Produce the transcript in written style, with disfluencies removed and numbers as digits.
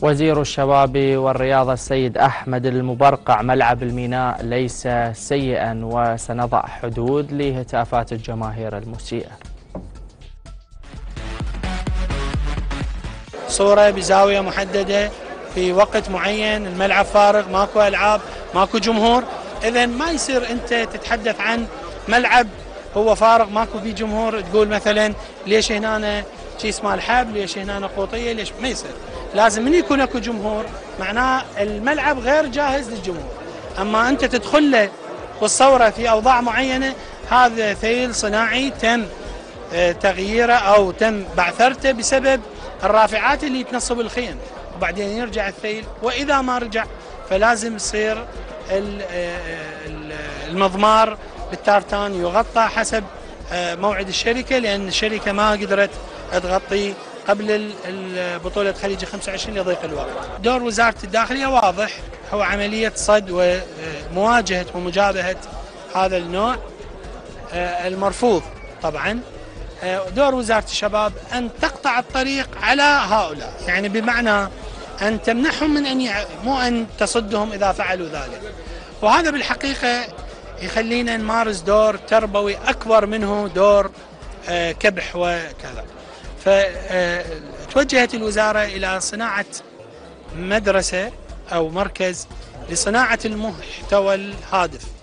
وزير الشباب والرياضة السيد أحمد المبرقع: ملعب الميناء ليس سيئا وسنضع حدود لهتافات الجماهير المسيئة. صورة بزاوية محددة في وقت معين، الملعب فارغ، ماكو ألعاب، ماكو جمهور، إذن ما يصير أنت تتحدث عن ملعب هو فارغ ماكو فيه جمهور تقول مثلا ليش هنا كيس مال حب، ليش هنا قوطية، ليش ما يصير. لازم من يكون اكو جمهور معناه الملعب غير جاهز للجمهور. اما انت تدخل له والصوره في اوضاع معينه، هذا ثيل صناعي تم تغييره او تم بعثرته بسبب الرافعات اللي تنصب الخيم، وبعدين يرجع الثيل، واذا ما رجع فلازم يصير المضمار بالتارتان يغطى حسب موعد الشركه، لان الشركه ما قدرت تغطي قبل بطولة خليج 25 لضيق الوقت. دور وزارة الداخلية واضح، هو عملية صد ومواجهة ومجابهة هذا النوع المرفوض طبعا. دور وزارة الشباب أن تقطع الطريق على هؤلاء، يعني بمعنى أن تمنحهم من أن مو أن تصدهم إذا فعلوا ذلك. وهذا بالحقيقة يخلينا نمارس دور تربوي أكبر منه دور كبح وكذا. فتوجهت الوزارة إلى صناعة مدرسة أو مركز لصناعة المحتوى الهادف.